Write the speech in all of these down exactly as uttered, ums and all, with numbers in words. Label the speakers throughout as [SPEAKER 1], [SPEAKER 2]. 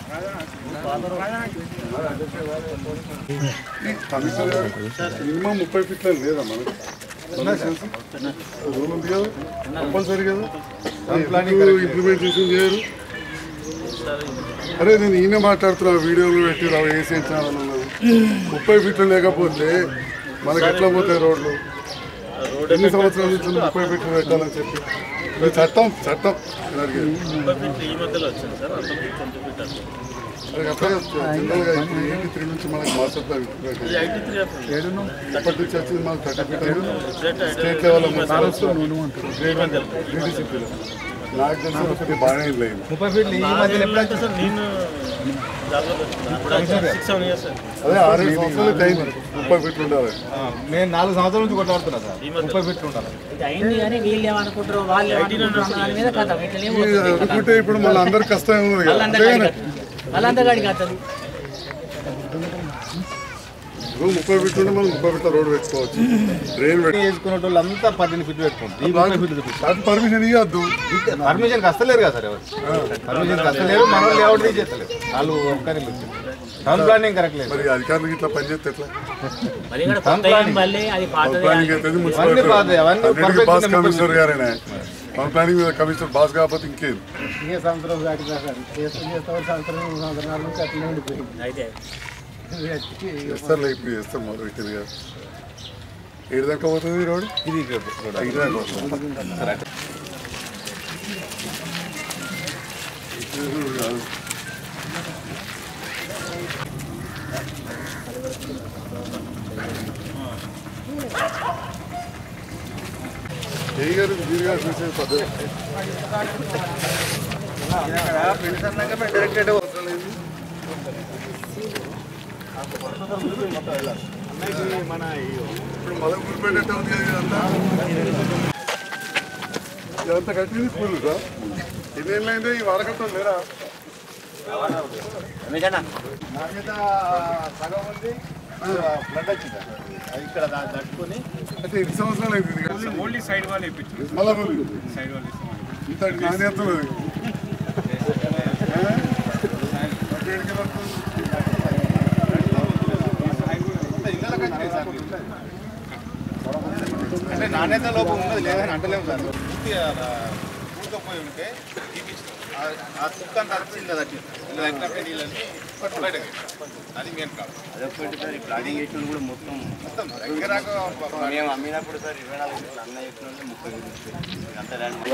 [SPEAKER 1] Minimum ముప్పై ఫీట్ల లేదా మనకు రూల్ ఉంది కదా కంపల్సరీ కదా ఇంప్లిమెంట్ చేసి చేయరు. అరే నేను ఈయన మాట్లాడుతున్నా వీడియోలు పెట్టి రావు ఏసీ ఛానల్ ఉన్నది. ముప్పై ఫీట్లు లేకపోతే మనకి ఎట్లా పోతాయి రోడ్లు? ఎన్ని సంవత్సరాల నుంచి ముప్పై ఫీట్లు పెట్టాలని చెప్పి చట్టం చట్టం జనరల్గా ఇప్పుడు ఎయిటీ త్రీ నుంచి మనకి మాస్టర్ ఎప్పటి నుంచి వచ్చింది మనకు థర్టీ ఫీట్ స్టేట్ లెవెల్లో డీడీసీపీలో నాకు తెలిసి ఒకటి బాగానే లేదు. ముప్పై ఫీట్లు అదే ఆరు సంవత్సరాలు టైం ముప్పై ఫీట్లు ఉండాలి.
[SPEAKER 2] నేను నాలుగు సంవత్సరాల నుంచి కొట్లాడుతున్నా సార్ ముప్పై ఫీట్లు ఉండాలి
[SPEAKER 1] అనుకుంటే ఇప్పుడు మళ్ళీ అందరు కష్టం ఉంది కదా. ముప్పై ఫీట్లు ఉంటే మనం ముప్పై ఫీట్ల రోడ్డు పెట్టుకోవచ్చు. ట్రైన్
[SPEAKER 2] వేసుకునే వాళ్ళు అంతా పద్దెనిమిది ఫీట్లు పెట్టుకుంటారు.
[SPEAKER 1] పర్మిషన్ ఇవ్వద్దు.
[SPEAKER 2] పర్మిషన్ వస్తలేరు కదా సార్ ఎవరు పర్మిషన్ వస్తలేరు. మన వాళ్ళు ఎవరు తీసేస్తలేరు. వాళ్ళు ఒక్కరి టౌన్ ప్లానింగ్ కరెక్ట్ లేదు.
[SPEAKER 1] మరి అధికారులకు ఇట్లా పనిచేస్తే ఎట్లా? బాస్ కమిషనర్ గారేనా టౌన్ ప్లానింగ్ మీద కమిషనర్ బాస్ కాకపోతే ఇంకేం చేస్తారులే. ఇప్పుడు చేస్తాం మొదలు పెట్టింది కదా. ఏడు దాకా పోతుంది రోడ్. ఇది ఐదు దాకా వస్తుంది. ఏ గారు మీరు గారు చూసే పద్ధతి డైరెక్ట్ అవసరం లేదు. మన ఇప్పుడు మొదలు గురిపెట్టేట ఉంది కదా ఇదంతా. ఇదంతా కట్టింది స్కూల్ సార్. ఎన్నేళ్ళు అయింది ఈ వాడకట్టం లేరా? నాణ్యత సగం ఉంది. బ్లడ్ వచ్చింది ఇక్కడ తట్టుకొని అయితే ఎన్ని సంవత్సరాలు అయింది?
[SPEAKER 3] ఓన్లీ సైడ్ వాళ్ళు వేయించారు.
[SPEAKER 1] మళ్ళీ
[SPEAKER 3] సైడ్ వాళ్ళు
[SPEAKER 1] ఇంత నాణ్యత లేదు.
[SPEAKER 2] అంటే నాణ్యత లోపం ఉన్నది లేదని అంటలేము సార్. పూర్తిపోయి ఉంటే ఆ చుక్క అంతా వచ్చింది కదా ఇలా తగ్గినప్పుడు నీళ్ళని బయటకి అది మెయిన్ కాదు.
[SPEAKER 4] అదొకటి సార్. ఇప్పుడు అది చేసిన కూడా మొత్తం
[SPEAKER 2] మొత్తం దగ్గర
[SPEAKER 4] మేము అమ్మినప్పుడు సార్ ఇరవై నాలుగు లక్షలు అన్న చెప్పిన ముప్పై అంత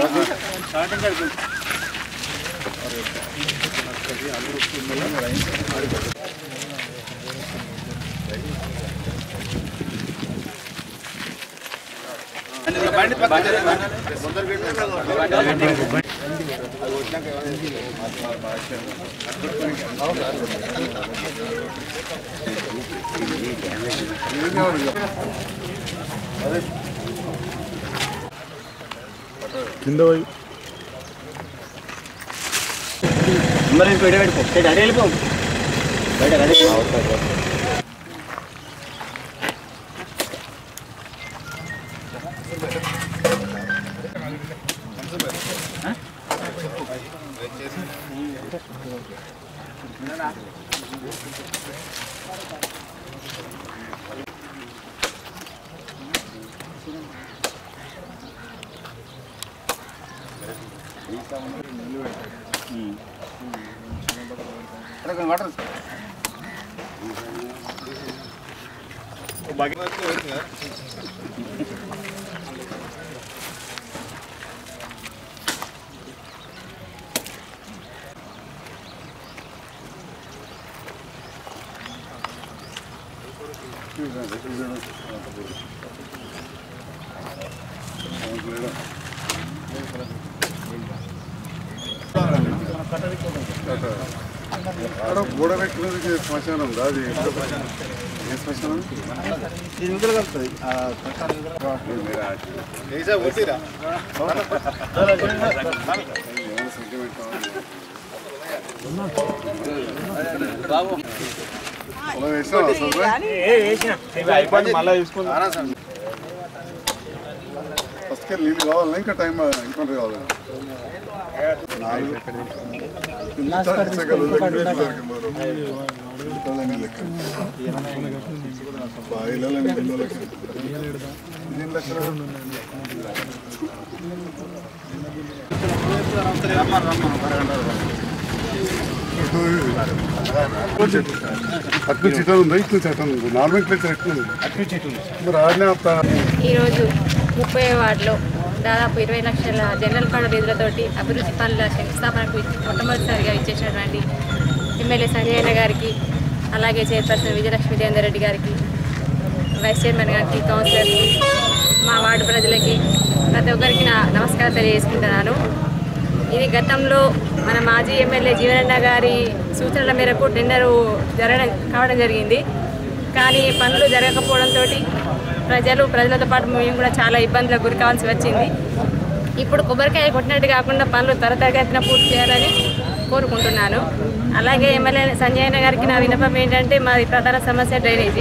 [SPEAKER 1] కింద పోయి
[SPEAKER 4] మరి బయట పెట్టుకో అదే వెళ్ళిపో బయట అదే
[SPEAKER 2] వాటర్
[SPEAKER 1] గోడ పెట్టినది శ్మశానం ఉందా? అది ఏ శ్మశానం?
[SPEAKER 2] ఇందులో కలుపుతుంది
[SPEAKER 1] ఫస్ట్ నీళ్ళు కావాలా ఇంకా టైం ఇంకొంత కావాలి? అటు చిట్టం ఉందా ఇటు చట్టం ఉంది నార్మల్ క్లచర్ ఎట్లుంది మరి ఆడనే వస్తా.
[SPEAKER 5] ఈరోజు ముప్పై వార్డులో దాదాపు ఇరవై లక్షల జనరల్ ఫండ్ నిధులతోటి అభివృద్ధి పనుల శంకుస్థాపనకు మొట్టమొదటిసారిగా ఇచ్చేసినటువంటి ఎమ్మెల్యే సంజయ్ అన్న గారికి, అలాగే చైర్పర్సన్ విజయలక్ష్మి దేవేందర్ రెడ్డి గారికి, వైస్ చైర్మన్ గారికి, కౌన్సిలర్కి, మా వార్డు ప్రజలకి ప్రతి ఒక్కరికి నా నమస్కారం తెలియజేసుకుంటున్నాను. ఇది గతంలో మన మాజీ ఎమ్మెల్యే జీవనన్న గారి సూచనల మేరకు టెండరు జరగడం కావడం జరిగింది. కానీ పనులు జరగకపోవడంతో ప్రజలు ప్రజలతో పాటు మేము కూడా చాలా ఇబ్బందులకు గురి కావాల్సి వచ్చింది. ఇప్పుడు కొబ్బరికాయ కొట్టినట్టు కాకుండా పనులు త్వరతగతిన పూర్తి చేయాలని కోరుకుంటున్నాను. అలాగే ఎమ్మెల్యే సంజయ్ అన్న గారికి నా విన్నపం ఏంటంటే, మాది ప్రధాన సమస్య డ్రైనేజీ.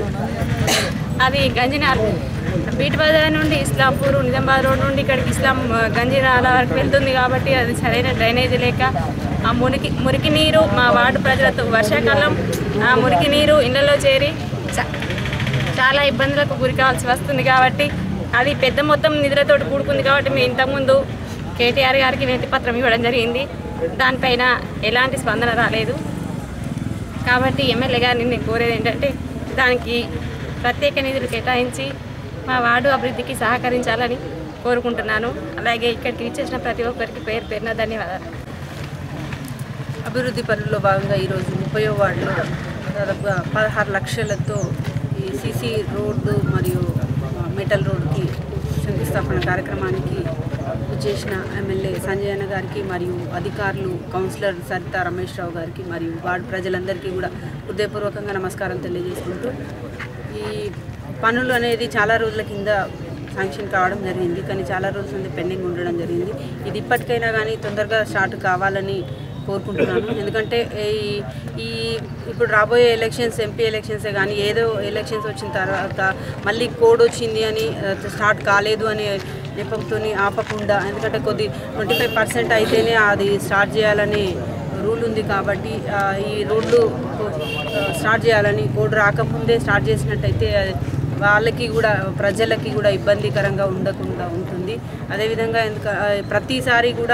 [SPEAKER 5] అది గంజినార్ బీట్ బజార్ నుండి ఇస్లాంపూర్ నిజామాబాద్ రోడ్ నుండి ఇక్కడికి ఇస్లాం గంజినాల వరకు వెళ్తుంది కాబట్టి అది సరైన డ్రైనేజీ లేక ఆ మురికి మురికి నీరు మా వార్డు ప్రజలతో వర్షాకాలం ఆ మురికి నీరు ఇళ్లలో చేరి చాలా ఇబ్బందులకు గురి కావాల్సి వస్తుంది. కాబట్టి అది పెద్ద మొత్తం నిధులతో కూడుకుంది కాబట్టి మేము ఇంతకుముందు కేటీఆర్ గారికి వినతి పత్రం ఇవ్వడం జరిగింది. దానిపైన ఎలాంటి స్పందన రాలేదు. కాబట్టి ఎమ్మెల్యే గారిని నేను కోరేది ఏంటంటే, దానికి ప్రత్యేక నిధులు కేటాయించి మా వార్డు అభివృద్ధికి సహకరించాలని కోరుకుంటున్నాను. అలాగే ఇక్కడికి ఇచ్చేసిన ప్రతి ఒక్కరికి పేరు పేరున ధన్యవాదాలు.
[SPEAKER 6] అభివృద్ధి పనుల్లో భాగంగా ఈరోజు ముప్పై వార్డులో దాదాపుగా పదహారు లక్షలతో ఈ సీసీ రోడ్డు మరియు మెటల్ రోడ్డుకి శంకుస్థాపన కార్యక్రమానికి చేసిన ఎమ్మెల్యే సంజయ్ అన్న గారికి మరియు అధికారులు, కౌన్సిలర్ సరిత రమేష్ రావు గారికి మరియు వార్డు ప్రజలందరికీ కూడా హృదయపూర్వకంగా నమస్కారం తెలియజేసుకుంటూ, ఈ పనులు అనేది చాలా రోజుల కింద శాంక్షన్ కావడం జరిగింది. కానీ చాలా రోజుల నుండి పెండింగ్ ఉండడం జరిగింది. ఇది ఇప్పటికైనా కానీ తొందరగా స్టార్ట్ కావాలని కోరుకుంటున్నాను. ఎందుకంటే ఈ ఈ ఇప్పుడు రాబోయే ఎలక్షన్స్, ఎంపీ ఎలక్షన్సే కానీ ఏదో ఎలక్షన్స్ వచ్చిన తర్వాత మళ్ళీ కోడ్ వచ్చింది అని స్టార్ట్ కాలేదు అనే నెపంతో ఆపకుండా, ఎందుకంటే కొద్ది ట్వంటీ ఫైవ్ పర్సెంట్ అయితేనే అది స్టార్ట్ చేయాలని రూల్ ఉంది. కాబట్టి ఈ రోడ్లు స్టార్ట్ చేయాలని, కోడ్ రాకముందే స్టార్ట్ చేసినట్టయితే వాళ్ళకి కూడా ప్రజలకి కూడా ఇబ్బందికరంగా ఉండకుండా ఉంటుంది. అదేవిధంగా ఎందుక ప్రతిసారి కూడా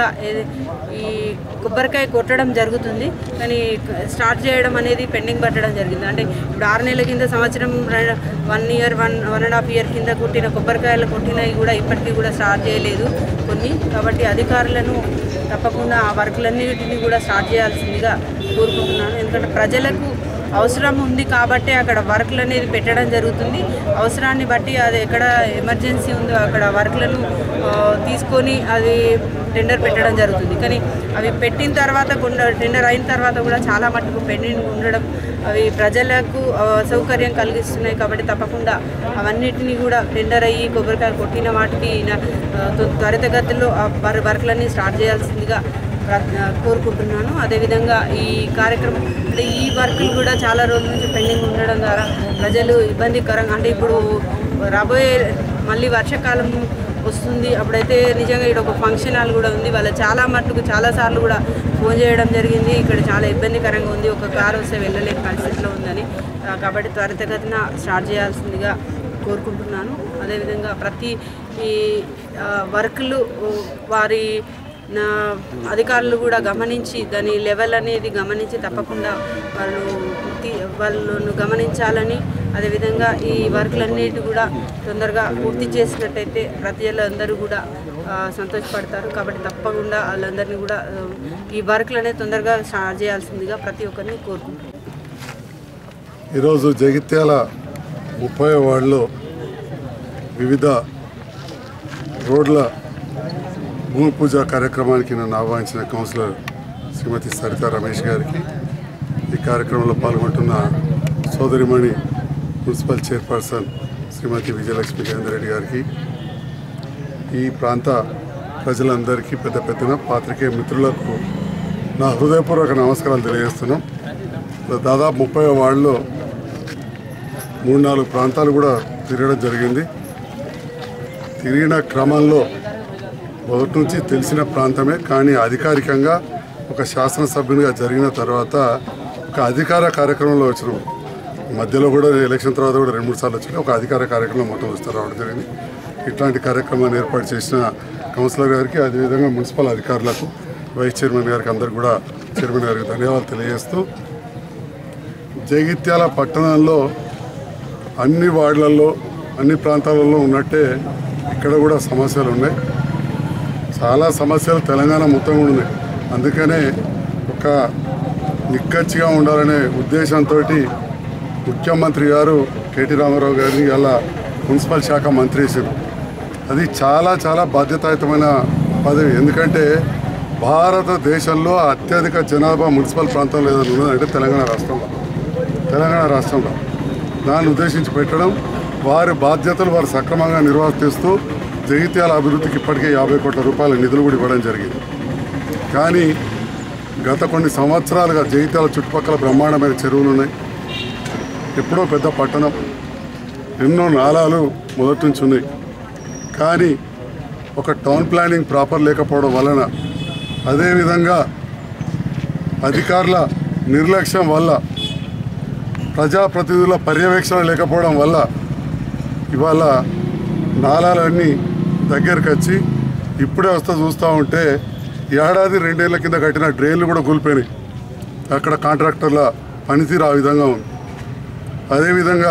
[SPEAKER 6] ఈ కొబ్బరికాయ కొట్టడం జరుగుతుంది, కానీ స్టార్ట్ చేయడం అనేది పెండింగ్ పట్టడం జరిగింది. అంటే ఇప్పుడు ఆరు నెలల కింద, సంవత్సరం, one year one one and half year కింద కొట్టిన కొబ్బరికాయలు కొట్టినవి కూడా ఇప్పటికీ కూడా స్టార్ట్ చేయలేదు కొన్ని. కాబట్టి అధికారులను తప్పకుండా ఆ వర్కులన్నిటిని కూడా స్టార్ట్ చేయాల్సిందిగా కోరుకుంటున్నాను. ఎందుకంటే ప్రజలకు అవసరం ఉంది కాబట్టి అక్కడ వర్క్లు అనేది పెట్టడం జరుగుతుంది. అవసరాన్ని బట్టి అది ఎక్కడ ఎమర్జెన్సీ ఉందో అక్కడ వర్క్లను తీసుకొని అది టెండర్ పెట్టడం జరుగుతుంది. కానీ అవి పెట్టిన తర్వాత కొండ టెండర్ అయిన తర్వాత కూడా చాలా మట్టుకు పెండింగ్ ఉండడం అవి ప్రజలకు సౌకర్యం కలిగిస్తున్నాయి. కాబట్టి తప్పకుండా అవన్నిటినీ కూడా టెండర్ అయ్యి కొబ్బరికాయ కొట్టిన వాటికి త్వరితగతిలో వర్క్లన్నీ స్టార్ట్ చేయాల్సిందిగా కోరుకుంటున్నాను. అదేవిధంగా ఈ కార్యక్రమం అంటే ఈ వర్కులు కూడా చాలా రోజుల నుంచి పెండింగ్ ఉండడం ద్వారా ప్రజలు ఇబ్బందికరంగా, అంటే ఇప్పుడు రాబోయే మళ్ళీ వర్షాకాలం వస్తుంది, అప్పుడైతే నిజంగా ఇక్కడ ఒక ఫంక్షన్ హాల్ కూడా ఉంది. వాళ్ళ చాలా మట్టుకు చాలాసార్లు కూడా ఫోన్ చేయడం జరిగింది, ఇక్కడ చాలా ఇబ్బందికరంగా ఉంది, ఒక కారు వస్తే వెళ్ళలేని పరిస్థితిలో ఉందని. కాబట్టి త్వరితగతిన స్టార్ట్ చేయాల్సిందిగా కోరుకుంటున్నాను. అదేవిధంగా ప్రతి ఈ వర్కులు వారి నా అధికారులు కూడా గమనించి దాని లెవెల్ అనేది గమనించి తప్పకుండా వాళ్ళు వాళ్ళను గమనించాలని, అదేవిధంగా ఈ వర్క్లన్నిటి కూడా తొందరగా పూర్తి చేసినట్టయితే ప్రజలందరూ కూడా సంతోషపడతారు. కాబట్టి తప్పకుండా వాళ్ళందరినీ కూడా ఈ వర్క్లు అనేది తొందరగా స్టార్ట్ చేయాల్సిందిగా ప్రతి ఒక్కరిని కోరుకుంటున్నాను.
[SPEAKER 1] ఈరోజు జగిత్యాల ముప్పై వార్డులో వివిధ రోడ్ల భూమి పూజ కార్యక్రమానికి నన్ను ఆహ్వానించిన కౌన్సిలర్ శ్రీమతి సరిత రమేష్ గారికి, ఈ కార్యక్రమంలో పాల్గొంటున్న సోదరిమణి మున్సిపల్ చైర్పర్సన్ శ్రీమతి విజయలక్ష్మి దేవేందర్ రెడ్డి గారికి, ఈ ప్రాంత ప్రజలందరికీ, పెద్ద పెద్దన పాత్రికేయ మిత్రులకు నా హృదయపూర్వక నమస్కారాలు తెలియజేస్తున్నాం. దాదాపు ముప్పై వార్డులో మూడు నాలుగు ప్రాంతాలు కూడా తిరగడం జరిగింది. తిరిగిన క్రమంలో మొదటి నుంచి తెలిసిన ప్రాంతమే. కానీ అధికారికంగా ఒక శాసనసభ్యునిగా జరిగిన తర్వాత ఒక అధికార కార్యక్రమంలో వచ్చినాం. మధ్యలో కూడా ఎలక్షన్ తర్వాత కూడా రెండు మూడు సార్లు వచ్చినాయి. ఒక అధికార కార్యక్రమం మొత్తం వస్తారు రావడం జరిగింది. ఇట్లాంటి కార్యక్రమాన్ని ఏర్పాటు చేసిన కౌన్సిలర్ గారికి, అదేవిధంగా మున్సిపల్ అధికారులకు, వైస్ చైర్మన్ గారికి, అందరు కూడా చైర్మన్ గారికి ధన్యవాదాలు తెలియజేస్తూ, జగిత్యాల పట్టణంలో అన్ని వార్డులలో అన్ని ప్రాంతాలలో ఉన్నట్టే ఇక్కడ కూడా సమస్యలు ఉన్నాయి. చాలా సమస్యలు తెలంగాణ మొత్తం కూడా ఉన్నాయి. అందుకనే ఒక నిక్కచ్చిగా ఉండాలనే ఉద్దేశంతో ముఖ్యమంత్రి గారు కేటీ రామారావు గారిని ఇలా మున్సిపల్ శాఖ మంత్రి చేశారు. అది చాలా చాలా బాధ్యతాయుతమైన పదవి. ఎందుకంటే భారతదేశంలో అత్యధిక జనాభా మున్సిపల్ ప్రాంతంలో ఏదైనా ఉన్నదంటే తెలంగాణ రాష్ట్రంలో తెలంగాణ రాష్ట్రంలో దాన్ని ఉద్దేశించి పెట్టడం, వారి బాధ్యతలు వారు సక్రమంగా నిర్వర్తిస్తూ జగిత్యాల అభివృద్ధికి ఇప్పటికే యాభై కోట్ల రూపాయల నిధులు కూడా ఇవ్వడం జరిగింది. కానీ గత కొన్ని సంవత్సరాలుగా జగిత్యాల చుట్టుపక్కల బ్రహ్మాండమైన చెరువులు ఉన్నాయి. ఎప్పుడో పెద్ద పట్టణం, ఎన్నో నాలాలు మొదటి నుంచి ఉన్నాయి. కానీ ఒక టౌన్ ప్లానింగ్ ప్రాపర్ లేకపోవడం వలన, అదేవిధంగా అధికారుల నిర్లక్ష్యం వల్ల, ప్రజాప్రతినిధుల పర్యవేక్షణ లేకపోవడం వల్ల ఇవాళ నాలాలన్నీ దగ్గరికి వచ్చి ఇప్పుడే వస్తా చూస్తూ ఉంటే ఏడాది రెండేళ్ల కింద కట్టిన డ్రైన్లు కూడా కూలిపోయినాయి. అక్కడ కాంట్రాక్టర్ల పనితీరు ఆ విధంగా ఉంది. అదేవిధంగా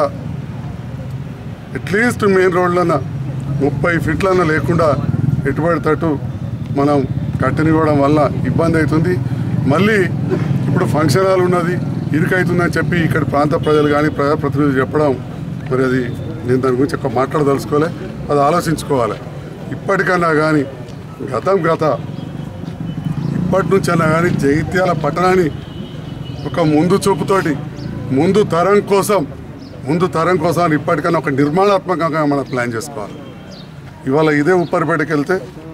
[SPEAKER 1] అట్లీస్ట్ మెయిన్ రోడ్లన్న ముప్పై ఫీట్లన్న లేకుండా ఎటుబడితట్టు మనం కట్టనివ్వడం వల్ల ఇబ్బంది అవుతుంది. మళ్ళీ ఇప్పుడు ఫంక్షన్ హాల్ ఉన్నది, ఇరుకైతుందని చెప్పి ఇక్కడ ప్రాంత ప్రజలు కానీ ప్రజాప్రతినిధులు చెప్పడం, మరి అది నేను దాని గురించి ఎక్కువ మాట్లాడదలుచుకోలే. అది ఆలోచించుకోవాలి. ఇప్పటికన్నా కానీ గతం గత ఇప్పటి నుంచైనా కానీ జగిత్యాల పట్టణాన్ని ఒక ముందు చూపుతోటి ముందు తరం కోసం ముందు తరం కోసం ఇప్పటికైనా ఒక నిర్మాణాత్మకంగా మనం ప్లాన్ చేసుకోవాలి. ఇవాళ ఇదే ఉప్పరిపేటకి వెళ్తే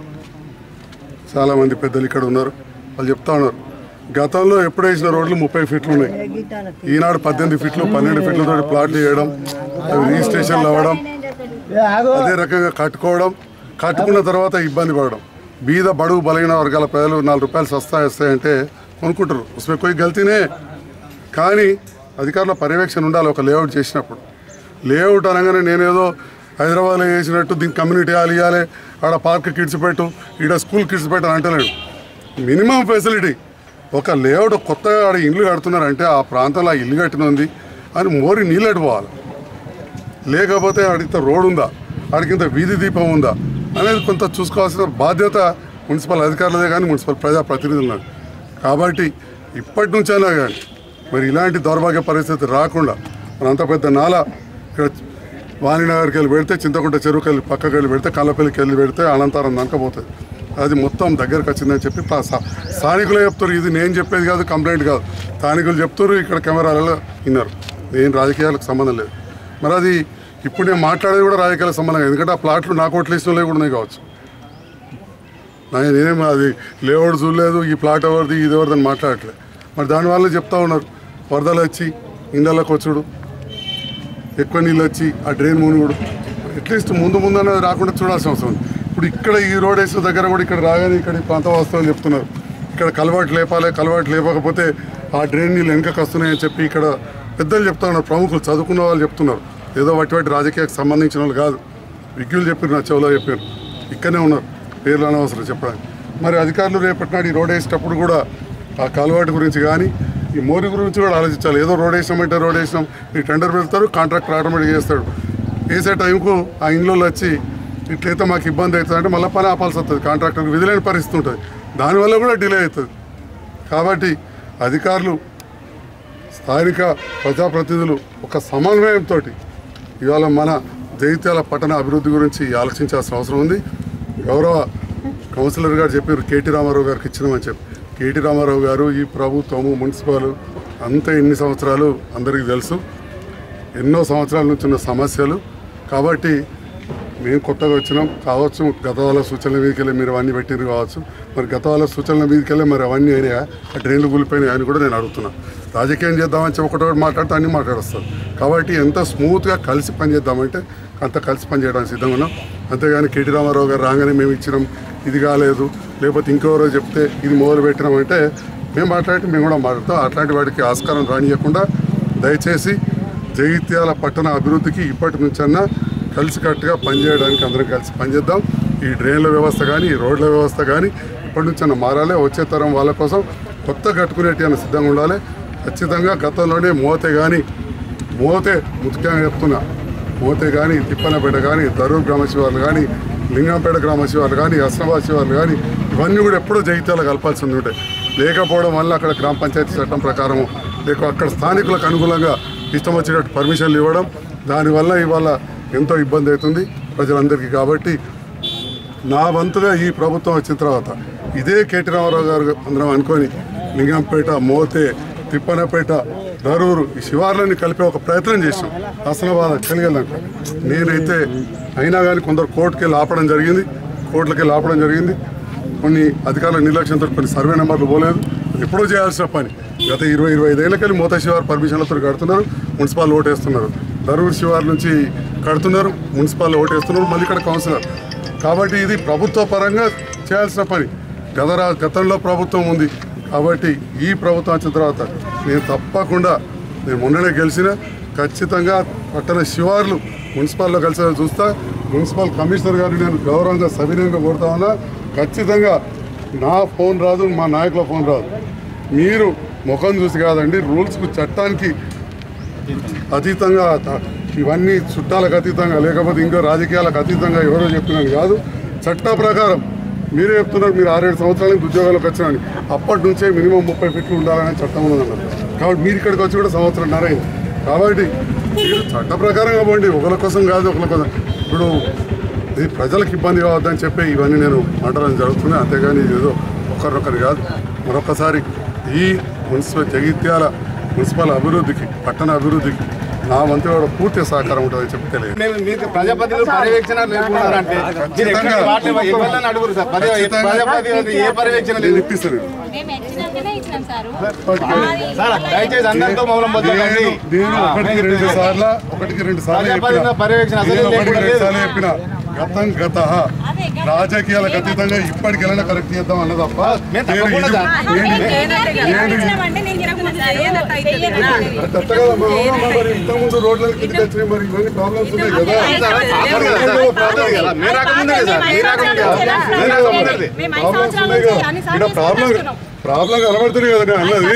[SPEAKER 1] చాలామంది పెద్దలు ఇక్కడ ఉన్నారు, వాళ్ళు చెప్తా ఉన్నారు గతంలో ఎప్పుడు వేసిన రోడ్లు ముప్పై ఫీట్లు ఉన్నాయి, ఈనాడు పద్దెనిమిది ఫీట్లు పన్నెండు ఫీట్లతో ప్లాట్లు చేయడం, అవి రిజిస్ట్రేషన్లు అవ్వడం, అదే రకంగా కట్టుకోవడం, కట్టుకున్న తర్వాత ఇబ్బంది పడడం. బీద బడుగు బలైన వర్గాల ప్రజలు నాలుగు రూపాయలు సస్తా వస్తాయంటే కొనుక్కుంటారు, ఉస్మే కోయి గల్తీనే. కానీ అధికారుల పర్యవేక్షణ ఉండాలి. ఒక లేఅవుట్ చేసినప్పుడు లేఅవుట్ అనగానే నేనేదో హైదరాబాద్లో చేసినట్టు దీనికి కమ్యూనిటీ హాల్ ఇవ్వాలి, ఆడ పార్క్ కిడ్స్ పెట్టు, ఈడ స్కూల్ కిడ్స్ పెట్టు అని అంటలేడు. Minimum facility. ఒక లేఅవుట్ కొత్తగా ఆడ ఇల్లు కడుతున్నారంటే ఆ ప్రాంతంలో ఆ ఇల్లు కట్టినది అని మోరి నీళ్ళు అడిపోవాలి. లేకపోతే ఆడికింత రోడ్ ఉందా, ఆడికింత వీధి దీపం ఉందా అనేది కొంత చూసుకోవాల్సిన బాధ్యత మున్సిపల్ అధికారులదే కానీ మున్సిపల్ ప్రజాప్రతినిధులు. కాబట్టి ఇప్పటి నుంచైనా కానీ మరి ఇలాంటి దౌర్భాగ్య పరిస్థితి రాకుండా మన అంత పెద్ద నాల ఇక్కడ వాణినగర్కి వెళ్ళి పెడితే, చింతకుంట చెరువుకి వెళ్ళి పక్కకి వెళ్ళి పెడితే, కల్లపల్లికి వెళ్ళి పెడితే అనంతరం దనకపోతుంది. అది మొత్తం దగ్గరకు వచ్చిందని చెప్పి స్థానికులే చెప్తారు. ఇది నేను చెప్పేది కాదు, కంప్లైంట్ కాదు, స్థానికులు చెప్తారు. ఇక్కడ కెమెరాలలో విన్నారు. ఏం రాజకీయాలకు సంబంధం లేదు. మరి అది ఇప్పుడు నేను మాట్లాడేది కూడా రాజకీయాలకు సంబంధం లేదు. ఎందుకంటే ఆ ప్లాట్లు నా కోట్లు ఇష్టంలో కూడా ఉన్నాయి కావచ్చు. నేనేం అది లేఅవుట్ చూడలేదు, ఈ ప్లాట్ ఎవరిది ఇది ఎవరిదని మాట్లాడట్లేదు. మరి దానివల్ల చెప్తా ఉన్నారు వరదలు వచ్చి ఇండ్లలోకి వచ్చుడు, ఎక్కువ నీళ్ళు వచ్చి ఆ డ్రైన్ మునుగుడు. అట్లీస్ట్ ముందు ముందు అనేది రాకుండా చూడాల్సిన అవసరం ఉంది. ఇప్పుడు ఇక్కడ ఈ రోడ్ వేసిన దగ్గర కూడా ఇక్కడ రాగానే ఇక్కడ ఈ ప్రాంత వాస్తవాలు చెప్తున్నారు. ఇక్కడ కలవాటు లేపాలి, కలవాటు లేపకపోతే ఆ డ్రైన్ నీళ్ళు వెనకకు వస్తున్నాయని చెప్పి ఇక్కడ పెద్దలు చెప్తా ఉన్నారు. ప్రముఖులు చదువుకున్న వాళ్ళు చెప్తున్నారు. ఏదో వాటి వాటి రాజకీయాలకు సంబంధించిన వాళ్ళు కాదు. విజ్ఞులు చెప్పారు, నా చెవులో చెప్పారు, ఇక్కడనే ఉన్నారు, పేర్లు అనవసరం చెప్పడానికి. మరి అధికారులు రేపటి నాడు ఈ రోడ్ వేసేటప్పుడు కూడా ఆ కలవాటు గురించి కానీ ఈ మోరి గురించి కూడా ఆలోచించాలి. ఏదో రోడ్ వేసినామంటే రోడ్ వేసినాం, ఈ టెండర్ పెడతారు, కాంట్రాక్టర్ ఆటోమేటిక్గా చేస్తాడు. వేసే టైంకు ఆ ఇంట్లో వచ్చి ఇట్లయితే మాకు ఇబ్బంది అవుతుంది అంటే మళ్ళీ పని ఆపాల్సి వస్తుంది. కాంట్రాక్టర్కి విధులేని పరిస్థితి ఉంటుంది, దానివల్ల కూడా డిలే అవుతుంది. కాబట్టి అధికారులు, స్థానిక ప్రజాప్రతినిధులు ఒక సమన్వయంతో ఇవాళ మన జగిత్యాల పట్టణ అభివృద్ధి గురించి ఆలోచించాల్సిన అవసరం ఉంది. గౌరవ కౌన్సిలర్ గారు చెప్పారు కేటీ రామారావు గారికి ఇచ్చినామని చెప్పి. కేటీ రామారావు గారు, ఈ ప్రభుత్వము, మున్సిపల్ అంతా ఎన్ని సంవత్సరాలు అందరికీ తెలుసు. ఎన్నో సంవత్సరాల నుంచి ఉన్న సమస్యలు. కాబట్టి మేము కొత్తగా వచ్చినాం కావచ్చు, గత వాళ్ళ సూచనల మీదకి వెళ్ళి మీరు అవన్నీ పెట్టిరు కావచ్చు. మరి గత వాళ్ళ సూచనల మీదకి వెళ్ళి మరి అవన్నీ అయినాయా, ఆ డ్రైన్లు కూలిపోయినాయి అని కూడా నేను అడుగుతున్నాను. రాజకీయం చేద్దామని చెప్పి ఒకటొకటి మాట్లాడితే అన్నీ మాట్లాడొస్తారు. కాబట్టి ఎంత స్మూత్గా కలిసి పనిచేద్దామంటే అంత కలిసి పనిచేయడానికి సిద్ధంగా ఉన్నాం. అంతేగాని కేటీ రామారావు గారు రాగానే మేము ఇచ్చినాం, ఇది కాలేదు, లేకపోతే ఇంకెవరో చెప్తే ఇది మొదలు పెట్టినామంటే మేము మాట్లాడి మేము కూడా మాట్లాడతాం. అట్లాంటి వాటికి ఆస్కారం రానియకుండా దయచేసి జగిత్యాల పట్టణ అభివృద్ధికి ఇప్పటి నుంచన్నా కలిసికట్టుగా పనిచేయడానికి అందరం కలిసి పనిచేద్దాం. ఈ డ్రైన్ల వ్యవస్థ కానీ ఈ రోడ్ల వ్యవస్థ కానీ ఇప్పటి నుంచన్నా మారాలి. వచ్చే తరం వాళ్ళ కోసం కొత్త కట్టుకునేటి అని సిద్ధంగా ఉండాలి. ఖచ్చితంగా గతంలోనే మోతే కానీ మోతే ముఖ్యంగా చెప్తున్నా మోతే కానీ తిప్పనపేట కానీ దరూర్ గ్రామ శివార్లు కానీ లింగంపేట గ్రామ శివార్లు కానీ హస్నాబాద్ శివార్లు కానీ ఇవన్నీ కూడా ఎప్పుడూ జగిత్యాల కలపాల్సి ఉంటాయి. లేకపోవడం వల్ల అక్కడ గ్రామ పంచాయతీ చట్టం ప్రకారము లేక అక్కడ స్థానికులకు అనుకూలంగా ఇష్టం వచ్చినట్టు పర్మిషన్లు ఇవ్వడం, దానివల్ల ఇవాళ ఎంతో ఇబ్బంది అవుతుంది ప్రజలందరికీ. కాబట్టి నా వంతుగా ఈ ప్రభుత్వం వచ్చిన తర్వాత ఇదే కేటీ రామారావు గారు అందరం అనుకొని లింగంపేట మోతే తిప్పనపేట దరూరు ఈ శివార్లని కలిపే ఒక ప్రయత్నం చేసాం. హస్నాబాద్ కలిగేదాక నేనైతే అయినా కానీ కొందరు కోర్టుకి వెళ్ళి ఆపడం జరిగింది కోర్టులకి వెళ్ళి ఆపడం జరిగింది కొన్ని అధికారుల నిర్లక్ష్యంతో కొన్ని సర్వే నెంబర్లు పోలేదు. ఎప్పుడో చేయాల్సిన పని. గత ఇరవై ఇరవై ఐదేళ్ళకెళ్ళి మోత శివారు పర్మిషన్లతో కడుతున్నారు, మున్సిపాల్ ఓటేస్తున్నారు. దరూరు శివారు నుంచి కడుతున్నారు, మున్సిపాల్ ఓటేస్తున్నారు, మళ్ళీ ఇక్కడ కౌన్సిలర్. కాబట్టి ఇది ప్రభుత్వ పరంగా చేయాల్సిన పని. గత గతంలో ప్రభుత్వం ఉంది కాబట్టి ఈ ప్రభుత్వం వచ్చిన తర్వాత నేను తప్పకుండా నేను మొన్ననే గెలిచిన ఖచ్చితంగా పట్టణ శివార్లు మున్సిపాల్లో కలిసి చూస్తా. మున్సిపల్ కమిషనర్ గారిని నేను గౌరవంగా సవినయంగా కోరుతా ఉన్నా. ఖచ్చితంగా నా ఫోన్ రాదు, మా నాయకుల ఫోన్ రాదు. మీరు ముఖం చూసి కాదండి, రూల్స్కు చట్టానికి అతీతంగా ఇవన్నీ చుట్టాలకు అతీతంగా లేకపోతే ఇంకో రాజకీయాలకు అతీతంగా ఎవరో చెప్తున్నాను కాదు. చట్ట ప్రకారం మీరే చెప్తున్నారు మీరు ఆరేడు సంవత్సరాల నుంచి ఉద్యోగాలకు వచ్చినాను. అప్పటి నుంచే మినిమం ముప్పై ఫీట్లు ఉండాలనే చట్టం ఉన్నదన్నారు. కాబట్టి మీరు ఇక్కడికి వచ్చి కూడా సంవత్సరంన్నర అయింది. కాబట్టి మీరు చట్ట ప్రకారం ఇవ్వండి, ఒకరి కోసం కాదు ఒకరి కోసం. ఇప్పుడు ఇది ప్రజలకు ఇబ్బంది కావద్దని చెప్పి ఇవన్నీ నేను మాట్లాడడం జరుగుతున్నాయి. అంతేగాని ఏదో ఒకరొకరు కాదు. మరొకసారి ఈ మున్సిపల్ జగిత్యాల మున్సిపల్ అభివృద్ధికి పట్టణ అభివృద్ధికి నా వంతు కూడా పూర్తి సహకారం ఉంటుందని చెప్పి తెలియదు.
[SPEAKER 2] మీకు ప్రజాప్రతినిధులు పర్యవేక్షణ లేకున్నారంటే అడుగురు సార్. ప్రజాప్రతినిధులు ఏ పర్యవేక్షణ లేదు
[SPEAKER 1] ఇప్పిస్తారు.
[SPEAKER 2] దయచేసి అందరితో మౌనం పొందండి.
[SPEAKER 1] నేను ఒకటికి రెండు సార్లు ఒకటికి రెండు సార్లు
[SPEAKER 2] పర్యవేక్షణ
[SPEAKER 1] ఒకటికి రెండు సార్లు చెప్పిన గతం గత రాజకీయాలకు అతీతంగా ఇప్పటికెళ్ళినా కరెక్ట్ చేద్దాం అన్న తప్ప ఇంతకుముందు రోడ్ల కిందకి వచ్చినాయి. మరి ఇవన్నీ ప్రాబ్లమ్స్ ఉన్నాయి కదా. ప్రాబ్లమ్స్ ఉన్నాయి కదా. ఇక్కడ ప్రాబ్లం ప్రాబ్లం కనబడుతుంది కదా నేను అన్నది.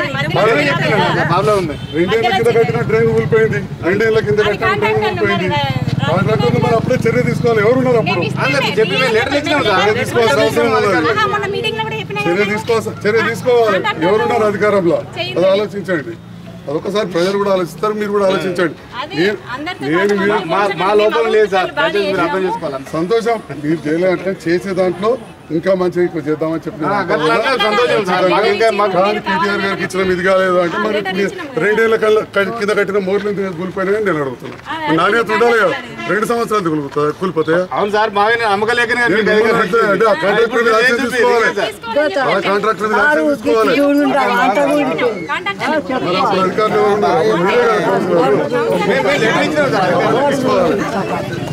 [SPEAKER 1] రెండేళ్ల కింద కట్టిన డ్రైన్ ఊలిపోయింది, రెండేళ్ల కింద కట్టిన డ్రైన్ ఊలిపోయింది. కాంట్రాక్టర్ మరి అప్పుడే చర్య తీసుకోవాలి. ఎవరున్నారు అప్పుడు చర్య తీసుకోవాల్సిన అవసరం ఉన్నది. చర్య తీసుకోవాల్సి చర్య తీసుకోవాలి. ఎవరున్నారు అధికారంలో అది ఆలోచించండి. అదొకసారి ప్రజలు కూడా ఆలోచిస్తారు, మీరు కూడా ఆలోచించండి. నేను మీరు
[SPEAKER 2] మా లోపల లేదు సార్, అర్థం చేసుకోవాలి.
[SPEAKER 1] సంతోషం. మీరు చేయలేదంటే చేసే దాంట్లో ఇంకా మంచిగా చేద్దామని చెప్పి కేటీఆర్ గారికి ఇచ్చిన ఇది కాలేదు అంటే మరి రెండేళ్ల కల్లా కింద కట్టిన మోర్లు కూలిపోయినా నేను అడుగుతున్నాను. నాణ్యత ఉండాలి కదా. రెండు సంవత్సరాలు కూలిపోతాయి కూలిపోతాయా?
[SPEAKER 2] అవును సార్, మా నమ్మకలేకనే
[SPEAKER 1] అంటే ఆ కాంట్రాక్టర్ మీద యాక్షన్ తీసుకోవాలి. ఆ కాంట్రాక్టర్ మీద యాక్షన్ తీసుకోవాలి. మరి అప్పుడు అధికారులు ఎవరు ఉన్నారు? మీరే కదా.